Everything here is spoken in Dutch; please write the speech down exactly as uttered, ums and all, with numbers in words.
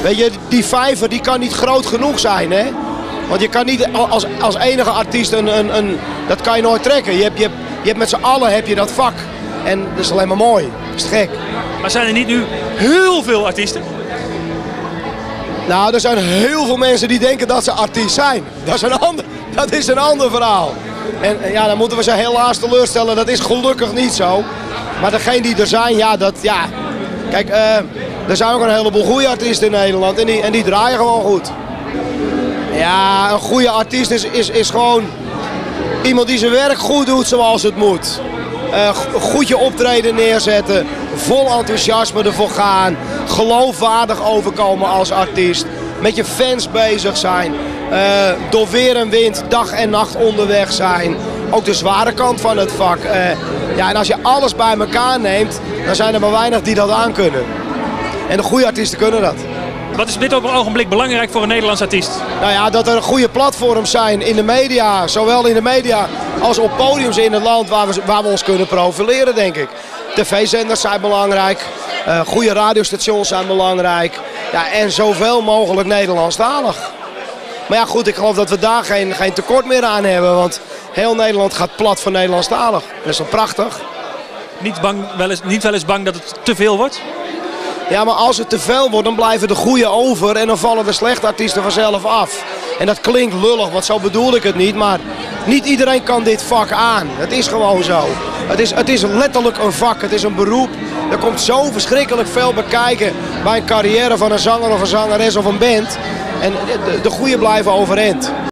Weet je, die vijver die kan niet groot genoeg zijn, hè. Want je kan niet als, als enige artiest een, een, een... Dat kan je nooit trekken. Je hebt, je hebt, je hebt met z'n allen heb je dat vak. En dat is alleen maar mooi. Dat is te gek. Maar zijn er niet nu heel veel artiesten? Nou, er zijn heel veel mensen die denken dat ze artiest zijn. Dat is een ander, dat is een ander verhaal. En ja, dan moeten we ze helaas teleurstellen. Dat is gelukkig niet zo. Maar degene die er zijn, ja, dat, ja... Kijk, uh, er zijn ook een heleboel goede artiesten in Nederland. En die, en die draaien gewoon goed. Ja, een goede artiest is, is, is gewoon iemand die zijn werk goed doet zoals het moet. Uh, goed je optreden neerzetten, vol enthousiasme ervoor gaan, geloofwaardig overkomen als artiest, met je fans bezig zijn, uh, door weer en wind dag en nacht onderweg zijn. Ook de zware kant van het vak. Uh, ja, en als je alles bij elkaar neemt, dan zijn er maar weinig die dat aan kunnen. En de goede artiesten kunnen dat. Wat is op dit ogenblik belangrijk voor een Nederlands artiest? Nou ja, dat er goede platforms zijn in de media. Zowel in de media als op podiums in het land waar we, waar we ons kunnen profileren, denk ik. tv-zenders zijn belangrijk. Uh, goede radiostations zijn belangrijk. Ja, en zoveel mogelijk Nederlandstalig. Maar ja, goed, ik geloof dat we daar geen, geen tekort meer aan hebben. Want heel Nederland gaat plat voor Nederlandstalig. Dat is toch prachtig? Niet, bang, wel eens, niet wel eens bang dat het te veel wordt? Ja, maar als het te veel wordt, dan blijven de goede over en dan vallen de slechte artiesten vanzelf af. En dat klinkt lullig, want zo bedoel ik het niet, maar niet iedereen kan dit vak aan. Het is gewoon zo. Het is, het is letterlijk een vak, het is een beroep. Er komt zo verschrikkelijk veel bekijken bij een carrière van een zanger of een zangeres of een band. En de, de goede blijven overeind.